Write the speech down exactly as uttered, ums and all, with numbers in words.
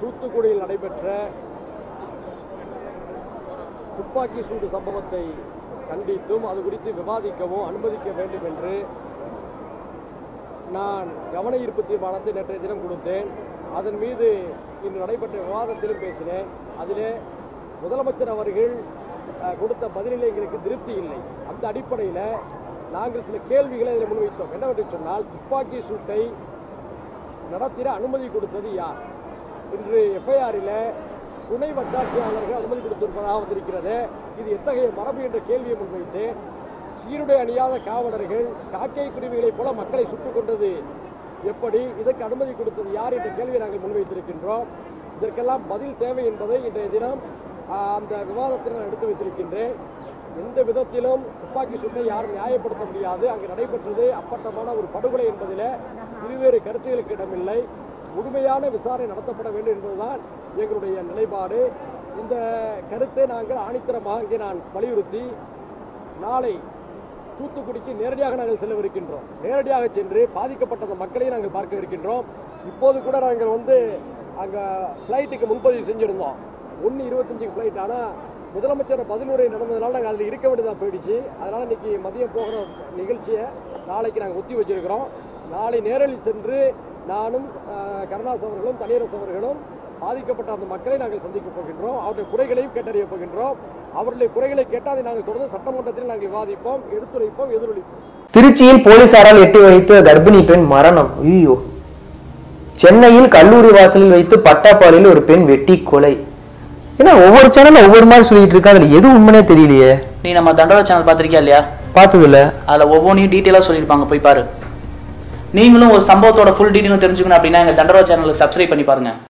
தூத்துக்குடியில் நடைபெற்ற துப்பாக்கி சூடு சம்பவத்தை கண்டித்தும் அது குறித்து விவாதிக்கவும் அனுமதிக்க வேண்டும் என்று நான் கவன ஈர்ப்பு தீர்மானத்தை நேற்றைய தினம் கொடுத்தேன். அதன் மீது இன்று நடைபெற்ற விவாதத்திலும் பேசினேன். அதிலே முதலமைச்சர் அவர்கள் கொடுத்த பதிலில் எங்களுக்கு திருப்தி இல்லை. அந்த அடிப்படையில் நாங்கள் சில கேள்விகளை இதில் முன்வைத்தோம். என்னவென்று சொன்னால், துப்பாக்கி சூட்டை நடத்திட அனுமதி கொடுத்தது யார்? இன்று எஃப்ஐஆரில் துணை வட்டாட்சியாளர்கள் அனுமதி கொடுத்திருப்பதாக வந்திருக்கிறது. இது எத்தகைய மரபு என்ற கேள்வியை முன்வைத்து, சீருடை அணியாத காவலர்கள் காக்கை குருவிகளைப் போல மக்களை சுட்டுக் கொண்டது எப்படி? இதற்கு அனுமதி கொடுத்தது யார் என்ற கேள்வியை நாங்கள் முன்வைத்திருக்கின்றோம். இதற்கெல்லாம் பதில் தேவை என்பதை இன்றைய தினம் அந்த விவாதத்தில் நான் எடுத்து வைத்திருக்கின்றேன். எந்த விதத்திலும் துப்பாக்கி சூட்டை யாரும் நியாயப்படுத்த முடியாது. அங்கு நடைபெற்றது அப்பட்டமான ஒரு படுகொலை என்பதில் இருவேறு கருத்துகளுக்கு இடமில்லை. முழுமையான விசாரணை நடத்தப்பட வேண்டும் என்பதுதான் எங்களுடைய நிலைப்பாடு. இந்த கருத்தை நாங்கள் ஆணித்தரமாக இங்கே நான் வலியுறுத்தி நாளை தூத்துக்குடிக்கு நேரடியாக நாங்கள் செல்லவிருக்கின்றோம். நேரடியாக சென்று பாதிக்கப்பட்ட மக்களை நாங்கள் பார்க்க இருக்கின்றோம். இப்போது கூட நாங்கள் வந்து அங்கே ஃப்ளைட்டுக்கு முன்பதிவு செஞ்சுருந்தோம். ஒன்று இருபத்தஞ்சுக்கு ஃப்ளைட். ஆனால் முதலமைச்சர் பதிலுரை நடந்ததுனால நாங்கள் அதில் இருக்க வேண்டியதாக போயிடுச்சு. அதனால் இன்றைக்கி மதியம் போகிற நிகழ்ச்சியை நாளைக்கு நாங்கள் ஒத்தி வச்சிருக்கிறோம். நாளை நேரில் சென்று நானும் கருணாஸ் அவர்களும் தனியரசு அவர்களும் பாதிக்கப்பட்ட அந்த மக்களை நாங்கள் சந்திக்க போகின்றோம். அவருடைய குறைகளையும் கேட்டறிய போகின்றோம். அவருடைய குறைகளை கேட்டால் அதை நாங்கள் தொடர்ந்து சட்டமன்றத்தில் நாங்கள் விவாதிப்போம், எடுத்துரைப்போம், எதிரொலிப்போம். திருச்சியில் போலீசாரால் எட்டி வைத்த கர்ப்பிணி பெண் மரணம். ஐயோ! சென்னையில் கல்லூரி வாசலில் வைத்து பட்டாப்பாறையில் ஒரு பெண் வெட்டி கொலை. ஏன்னா ஒவ்வொரு சேனல்ல ஒவ்வொரு மாதிரி சொல்லிட்டு இருக்கா. அதுல எது உண்மைனே தெரியலையே. நீ நம்ம தண்டோரா சேனல் பாத்திருக்கியா இல்லையா? பார்த்தது இல்ல. அதுல ஒவ்வொன்றையும் டீட்டெயிலா சொல்லியிருப்பாங்க, போய் பாரு. நீங்களும் ஒரு சம்பவத்தோட ஃபுல் டீட்டெயிலும் தெரிஞ்சுக்கணும் அப்படின்னா எங்க தண்டோரா சேனலுக்கு சப்ஸ்கிரைப் பண்ணி பாருங்க.